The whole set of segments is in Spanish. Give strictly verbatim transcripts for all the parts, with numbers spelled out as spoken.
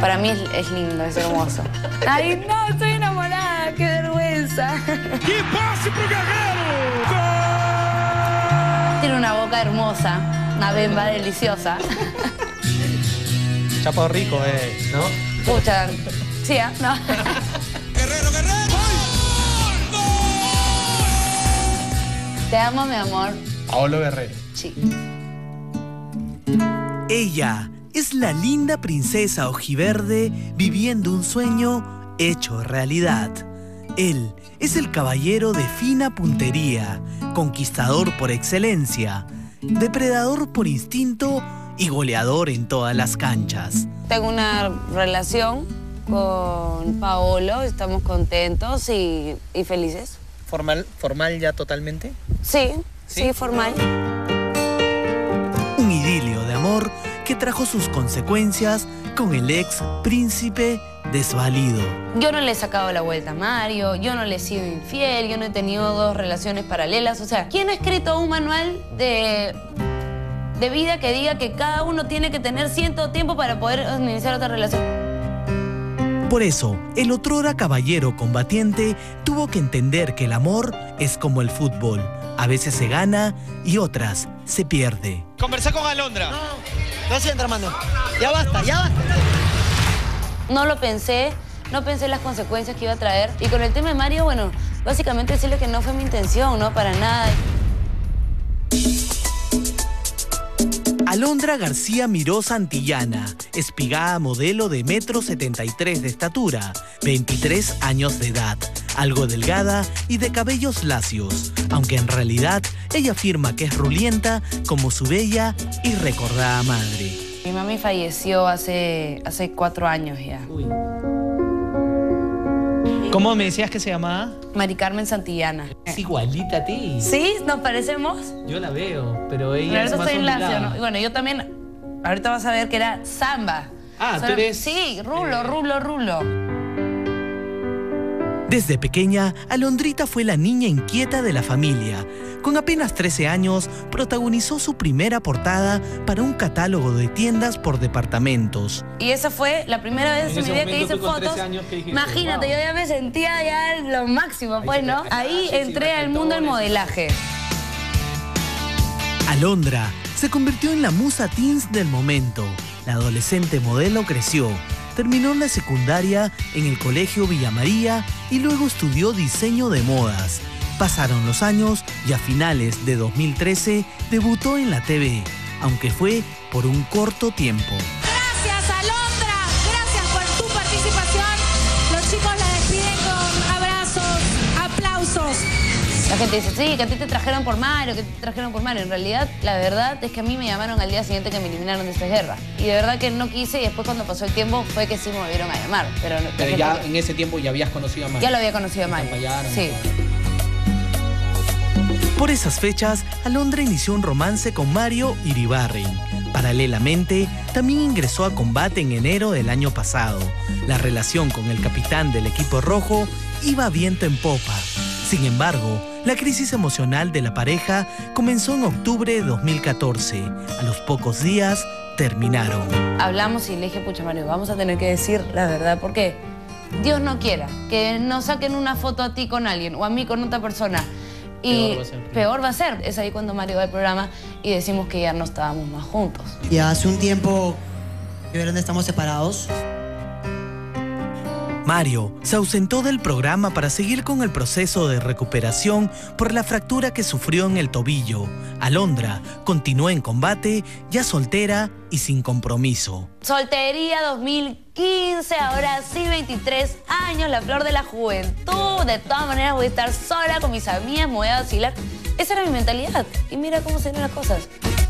Para mí es, es lindo, es hermoso. Ay, no, estoy enamorada, qué vergüenza. ¡Qué pase pro Guerrero! ¡Gol! Tiene una boca hermosa, una bemba deliciosa. Chapo rico, eh, ¿no? Pucha, sí, ¿eh? No. ¡Guerrero, Guerrero! ¡Gol! Te amo, mi amor. Paolo Guerrero. Sí. Ella es la linda princesa ojiverde viviendo un sueño hecho realidad. Él es el caballero de fina puntería, conquistador por excelencia, depredador por instinto y goleador en todas las canchas. Tengo una relación con Paolo, estamos contentos y, y felices. ¿Formal, formal ya totalmente? Sí, sí, ¿Sí? formal. Un idilio de amor que trajo sus consecuencias con el ex príncipe desvalido. Yo no le he sacado la vuelta a Mario, yo no le he sido infiel, yo no he tenido dos relaciones paralelas. O sea, ¿quién ha escrito un manual de, de vida que diga que cada uno tiene que tener cierto tiempo para poder iniciar otra relación? Por eso, el otrora caballero combatiente tuvo que entender que el amor es como el fútbol. A veces se gana y otras se pierde. Conversá con Alondra. No, no siento, hermano. Ya basta, ya basta. No lo pensé, no pensé en las consecuencias que iba a traer. Y con el tema de Mario, bueno, básicamente decirle que no fue mi intención, ¿no? Para nada. Alondra García Miró Santillana, espigada modelo de metro setenta y tres de estatura, veintitrés años de edad, algo delgada y de cabellos lacios, aunque en realidad ella afirma que es rulienta como su bella y recordada madre. Mi mami falleció hace, hace cuatro años ya. Uy. ¿Cómo me decías que se llamaba? Mari Carmen Santillana. Es igualita a ti. ¿Sí? ¿Nos parecemos? Yo la veo, pero ella Pero es ahorita más estoy en ondulada. lacio, ¿no? Y bueno, yo también, ahorita vas a ver que era samba. Ah, Solo- tú eres... Sí, rulo, eh, rulo, rulo. Desde pequeña, Alondrita fue la niña inquieta de la familia. Con apenas trece años, protagonizó su primera portada para un catálogo de tiendas por departamentos. Y esa fue la primera vez En en, ese mi vida que momento hice tú con fotos. trece años, ¿qué dijiste? Imagínate, Wow. yo ya me sentía ya en lo máximo, Ahí pues, se ¿no? te- Ahí ah, sí, entré sí, al mundo del reflectores. modelaje. Alondra se convirtió en la musa teens del momento. La adolescente modelo creció, terminó la secundaria en el Colegio Villa María y luego estudió diseño de modas. Pasaron los años y a finales de dos mil trece debutó en la T V, aunque fue por un corto tiempo. Gracias, Alondra. Gracias por tu participación. Los chicos la despiden con abrazos, aplausos. La gente dice, sí, que a ti te trajeron por Mario, que te trajeron por Mario. En realidad, la verdad es que a mí me llamaron al día siguiente que me eliminaron de esta guerra. Y de verdad que no quise y después cuando pasó el tiempo fue que sí me volvieron a llamar. Pero, la Pero gente ya que- en ese tiempo ya habías conocido a Mario. ya lo había conocido a Mario. Acompañaron. Sí. Por esas fechas, Alondra inició un romance con Mario Iribarren. Paralelamente, también ingresó a combate en enero del año pasado. La relación con el capitán del equipo rojo iba viento en popa. Sin embargo, la crisis emocional de la pareja comenzó en octubre de dos mil catorce. A los pocos días, terminaron. Hablamos y le dije, pucha Mario, vamos a tener que decir la verdad, porque Dios no quiera que nos saquen una foto a ti con alguien o a mí con otra persona. Y Peor va a ser. peor va a ser. Es ahí cuando Mario va al programa y decimos que ya no estábamos más juntos. Ya hace un tiempo que verán estamos separados. Mario se ausentó del programa para seguir con el proceso de recuperación por la fractura que sufrió en el tobillo. Alondra continuó en combate, ya soltera y sin compromiso. Soltería dos mil quince, ahora sí veintitrés años, la flor de la juventud. De todas maneras voy a estar sola con mis amigas, me voy a vacilar. Esa era mi mentalidad. Y mira cómo se ven las cosas.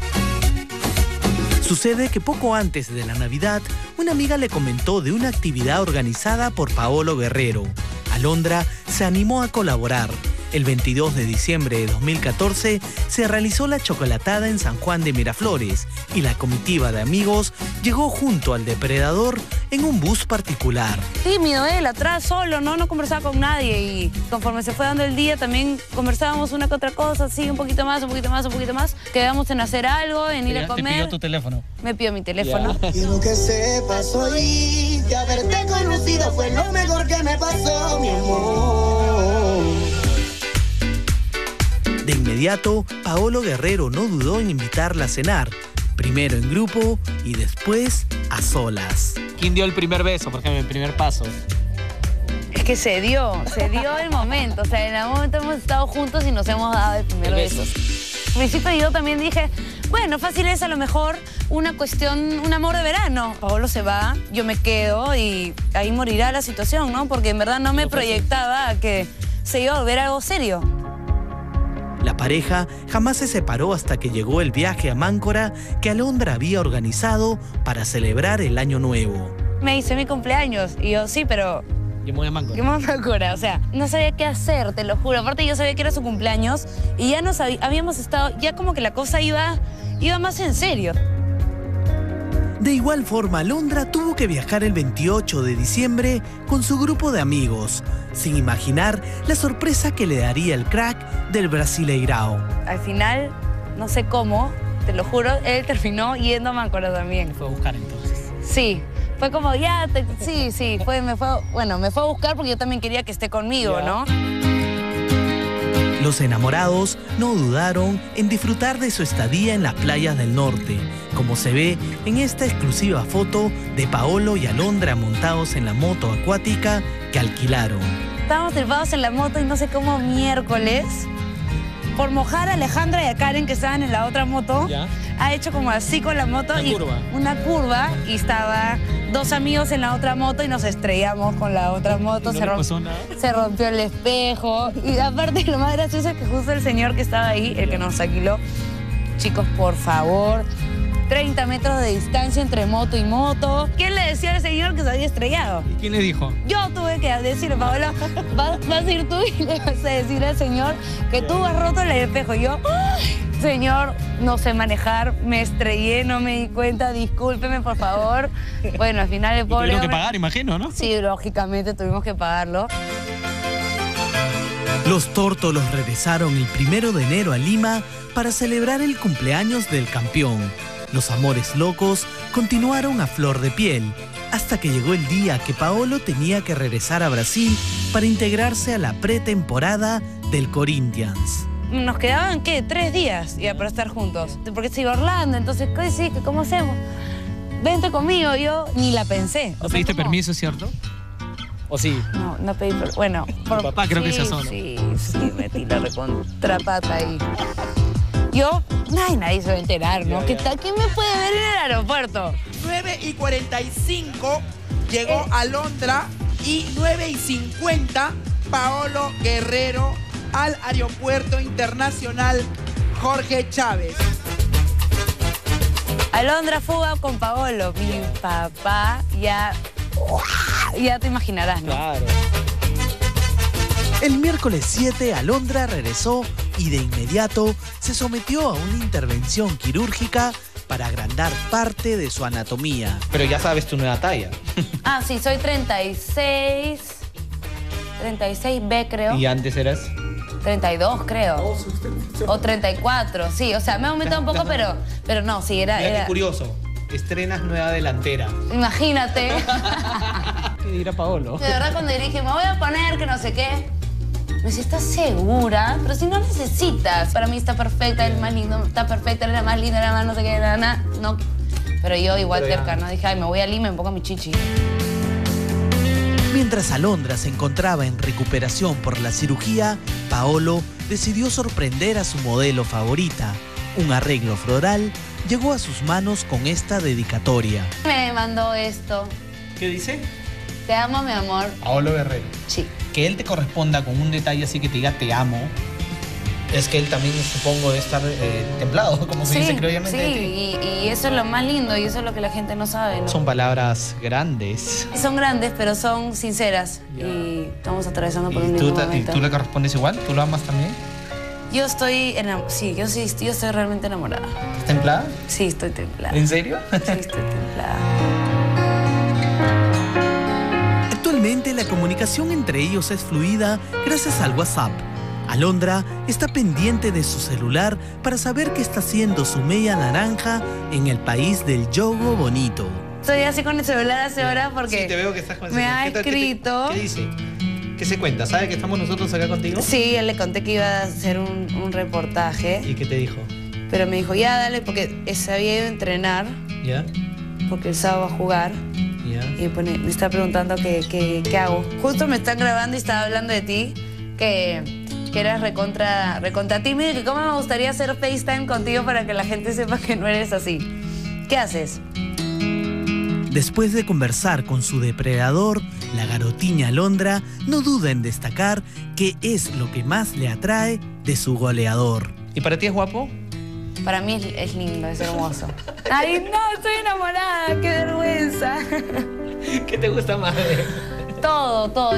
Sucede que poco antes de la Navidad, una amiga le comentó de una actividad organizada por Paolo Guerrero. Alondra se animó a colaborar. El veintidós de diciembre de dos mil catorce se realizó la chocolatada en San Juan de Miraflores y la comitiva de amigos llegó junto al depredador en un bus particular. Tímido él, atrás, solo, ¿no? No conversaba con nadie y conforme se fue dando el día también conversábamos una que otra cosa, así, un poquito más, un poquito más, un poquito más. Quedamos en hacer algo, en ir a Te comer. pidió tu teléfono. Me pidió mi teléfono. Ya. Quiero que sepas hoy que haberte conocido fue lo mejor que me pasó, mi amor. De inmediato, Paolo Guerrero no dudó en invitarla a cenar, primero en grupo y después a solas. ¿Quién dio el primer beso, por ejemplo, el primer paso? Es que se dio, se dio el momento. O sea, en algún momento hemos estado juntos y nos hemos dado el primer El beso. beso. Al principio yo también dije, bueno, fácil es a lo mejor una cuestión, un amor de verano. Paolo se va, yo me quedo y ahí morirá la situación, ¿no? Porque en verdad no me proyectaba a que se iba a volver algo serio. La pareja jamás se separó hasta que llegó el viaje a Máncora que Alondra había organizado para celebrar el Año Nuevo. Me dice mi cumpleaños y yo, sí, pero Yo me voy a Máncora. ¿qué más Máncora? O sea, no sabía qué hacer, te lo juro. Aparte yo sabía que era su cumpleaños y ya nos hab- habíamos estado, ya como que la cosa iba, iba más en serio. De igual forma, Alondra tuvo que viajar el veintiocho de diciembre con su grupo de amigos, sin imaginar la sorpresa que le daría el crack del Brasileirao. Al final, no sé cómo, te lo juro, él terminó yendo a Máncora también. Fue a buscar entonces. Sí, fue como, ya, te- sí, sí, fue, me fue, bueno, me fue a buscar porque yo también quería que esté conmigo, Ya. ¿no? Los enamorados no dudaron en disfrutar de su estadía en las playas del norte, como se ve en esta exclusiva foto de Paolo y Alondra montados en la moto acuática que alquilaron. Estábamos trepados en la moto y no sé cómo miércoles, por mojar a Alejandra y a Karen que estaban en la otra moto, Ya. ha hecho como así con la moto. Una y curva. Una curva y estaba dos amigos en la otra moto y nos estrellamos con la otra moto. ¿No se, le romp- pasó nada? se rompió el espejo. Y aparte lo más gracioso es que justo el señor que estaba ahí, el que nos alquiló, chicos, por favor, treinta metros de distancia entre moto y moto. ¿Quién le decía al señor que se había estrellado? ¿Y quién le dijo? Yo tuve que decirle, Paola, vas, vas a ir tú y le vas a decir al señor que tú has roto el espejo. Y yo, ¡ay! Señor, no sé manejar, me estrellé, no me di cuenta, discúlpeme, por favor. Bueno, al final el pobre Tuvieron que hombre- pagar, imagino, ¿no? Sí, lógicamente tuvimos que pagarlo. Los tórtolos regresaron el primero de enero a Lima para celebrar el cumpleaños del campeón. Los amores locos continuaron a flor de piel, hasta que llegó el día que Paolo tenía que regresar a Brasil para integrarse a la pretemporada del Corinthians. Nos quedaban, ¿qué? Tres días ya para estar juntos. Porque se iba a Orlando, entonces, ¿qué sí? ¿Cómo hacemos? Vente conmigo, yo ni la pensé. ¿No O sea, pediste ¿cómo? permiso, cierto? ¿O sí? No, no pedí permiso. Bueno, por... papá creo que sí, se asó, ¿no? Sí, sí, metí la recontrapata ahí. Yo, nadie, nadie se va a enterar, ¿no? ¿Qué tal? ¿Quién me puede ver en el aeropuerto? nueve y cuarenta y cinco llegó Alondra y nueve y cincuenta Paolo Guerrero al Aeropuerto Internacional Jorge Chávez. Alondra fuga con Paolo. Mi papá ya... Ya te imaginarás, ¿no? Claro. El miércoles siete, Alondra regresó y de inmediato se sometió a una intervención quirúrgica para agrandar parte de su anatomía. Pero ya sabes tu nueva talla. Ah, sí, soy treinta y seis... treinta y seis B, creo. Y antes eras... treinta y dos, creo. O treinta y cuatro, sí. O sea, me ha aumentado un poco, pero, pero no, sí, era... Mira era... qué curioso. Estrenas nueva delantera. Imagínate. ¿Qué dirá Paolo? De verdad, cuando dije, me voy a poner que no sé qué. Me dice, ¿estás segura? Pero si no necesitas. Para mí está perfecta, el más lindo, está perfecta, era la más linda, era la más no sé qué, nada, nada. No. Pero yo igual Pero ya. terca, ¿no? Dije, ay, me voy a Lima y me pongo mi chichi. Mientras Alondra se encontraba en recuperación por la cirugía, Paolo decidió sorprender a su modelo favorita. Un arreglo floral llegó a sus manos con esta dedicatoria. Me mandó esto. ¿Qué dice? Te amo, mi amor. Paolo Guerrero. Sí. Que él te corresponda con un detalle así que te diga te amo, es que él también, supongo, debe estar eh, templado, como se Sí, dice criolamente sí, de ti. y, y eso es lo más lindo y eso es lo que la gente no sabe, ¿no? Son palabras grandes. Son grandes, pero son sinceras. Ya. Y estamos atravesando por ¿Y un tú, lindo ta- y momento. tú le correspondes igual? ¿Tú lo amas también? Yo estoy enamorada. Sí, yo sí, yo estoy realmente enamorada. ¿Estás templada? Sí, estoy templada. ¿En serio? Sí, estoy templada. Actualmente la comunicación entre ellos es fluida gracias al WhatsApp. Alondra está pendiente de su celular para saber qué está haciendo su media naranja en el país del yogo bonito. Estoy así con el celular hace horas porque Sí, te veo que estás con el me celular. ha ¿Qué tal? ¿Qué te- escrito. ¿Qué dice? ¿Qué se cuenta? ¿Sabe que estamos nosotros acá contigo? Sí, él le conté que iba a hacer un, un reportaje, ¿Y qué te dijo? pero me dijo, ya dale, porque se había ido a entrenar, ¿Ya? porque el sábado va a jugar. ¿Ya? Y pues, me está preguntando qué, qué, qué hago. Justo me están grabando y estaba hablando de ti, que, que eras recontra, recontra tímido y que cómo me gustaría hacer FaceTime contigo para que la gente sepa que no eres así. ¿Qué haces? Después de conversar con su depredador, la garotiña Alondra no duda en destacar qué es lo que más le atrae de su goleador. ¿Y para ti es guapo? Para mí es, es lindo, es hermoso. Ay, no, estoy enamorada, qué vergüenza. ¿Qué te gusta más de él? Todo, todo.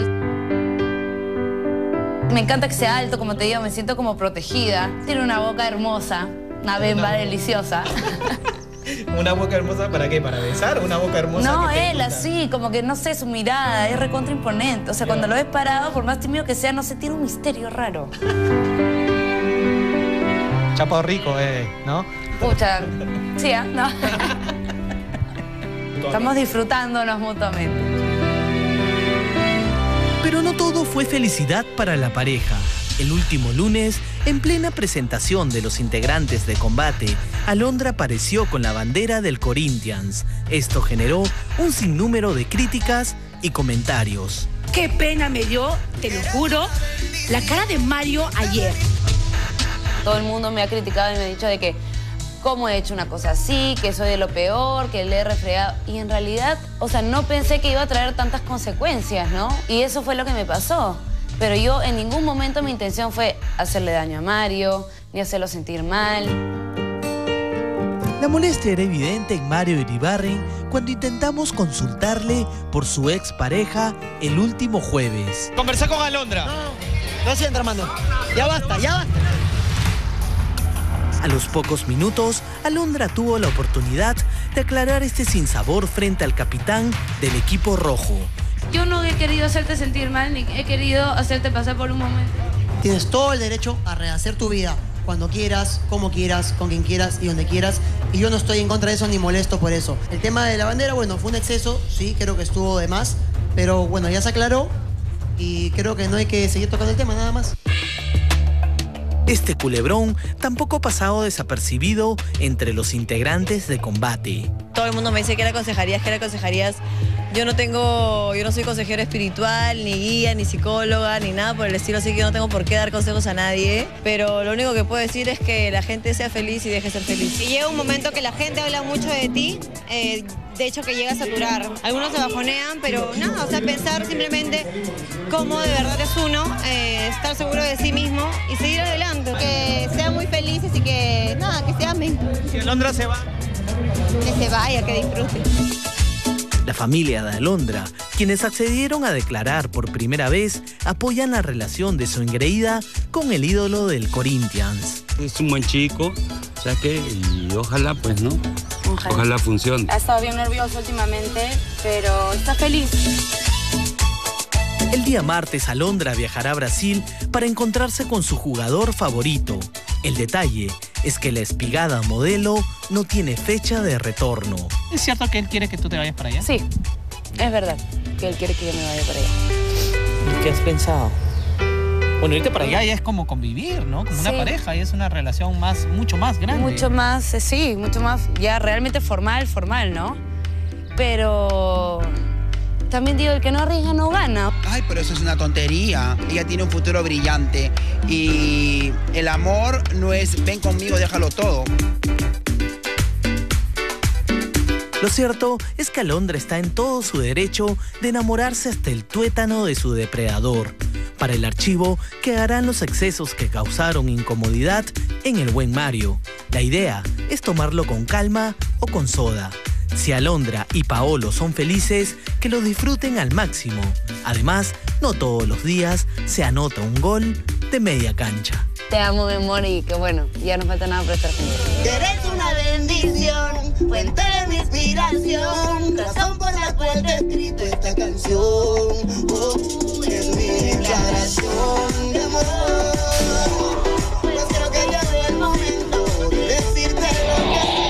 Me encanta que sea alto, como te digo, me siento como protegida. Tiene una boca hermosa, una bemba deliciosa. ¿Una boca hermosa para qué? ¿Para besar? ¿Una boca hermosa? No, que te él gusta? así, como que no sé, su mirada es recontra imponente. O sea, cuando lo ves parado, por más tímido que sea, no sé, tiene un misterio raro. Chapo rico, eh, ¿no? Pucha, sí, ¿ah? ¿No? Estamos disfrutándonos mutuamente. Pero no todo fue felicidad para la pareja. El último lunes, en plena presentación de los integrantes de Combate, Alondra apareció con la bandera del Corinthians. Esto generó un sinnúmero de críticas y comentarios. Qué pena me dio, te lo juro, la cara de Mario ayer. Todo el mundo me ha criticado y me ha dicho de que cómo he hecho una cosa así, que soy de lo peor, que le he refregado. Y en realidad, o sea, no pensé que iba a traer tantas consecuencias, ¿no? Y eso fue lo que me pasó. Pero yo en ningún momento mi intención fue hacerle daño a Mario, ni hacerlo sentir mal. La molestia era evidente en Mario Iribarren cuando intentamos consultarle por su expareja el último jueves. Conversé con Alondra. No, no siento, hermano. Ya basta, ya basta. A los pocos minutos, Alondra tuvo la oportunidad de aclarar este sinsabor frente al capitán del equipo rojo. Yo no he querido hacerte sentir mal, ni he querido hacerte pasar por un momento. Tienes todo el derecho a rehacer tu vida cuando quieras, como quieras, con quien quieras y donde quieras. Y yo no estoy en contra de eso ni molesto por eso. El tema de la bandera, bueno, fue un exceso, sí, creo que estuvo de más. Pero bueno, ya se aclaró y creo que no hay que seguir tocando el tema, nada más. Este culebrón tampoco ha pasado desapercibido entre los integrantes de Combate. Todo el mundo me dice que era consejerías, que era consejerías. Yo no tengo, yo no soy consejera espiritual, ni guía, ni psicóloga, ni nada por el estilo, así que no tengo por qué dar consejos a nadie. Pero lo único que puedo decir es que la gente sea feliz y deje ser feliz. Y llega un momento que la gente habla mucho de ti, eh, de hecho que llega a saturar. Algunos se bajonean, pero nada, o sea, pensar simplemente cómo de verdad es uno, eh, estar seguro de sí mismo y seguir adelante. Que sean muy felices y que, nada, que se amen. Si Alondra se va. Que se vaya, que disfrute. La familia de Alondra, quienes accedieron a declarar por primera vez, apoyan la relación de su engreída con el ídolo del Corinthians. Es un buen chico, o sea que, y ojalá pues, ¿no? Ojalá. Ojalá funcione. Ha estado bien nervioso últimamente, pero está feliz. El día martes, Alondra viajará a Brasil para encontrarse con su jugador favorito. El detalle es que la espigada modelo no tiene fecha de retorno. ¿Es cierto que él quiere que tú te vayas para allá? Sí, es verdad que él quiere que yo me vaya para allá. ¿Qué has pensado? Bueno, irte para allá ya es como convivir, ¿no? Como una Sí. pareja, y es una relación más, mucho más grande. Mucho más, eh, sí, mucho más, ya realmente formal, formal, ¿no? Pero también digo, el que no arriesga no gana. Ay, pero eso es una tontería. Ella tiene un futuro brillante. Y el amor no es ven conmigo, déjalo todo. Lo cierto es que Alondra está en todo su derecho de enamorarse hasta el tuétano de su depredador. Para el archivo quedarán los excesos que causaron incomodidad en el buen Mario. La idea es tomarlo con calma o con soda. Si Alondra y Paolo son felices, que lo disfruten al máximo. Además, no todos los días se anota un gol de media cancha. Te amo, mi amor, y que bueno, ya no falta nada para estar juntos. Eres una bendición, fuente de mi inspiración.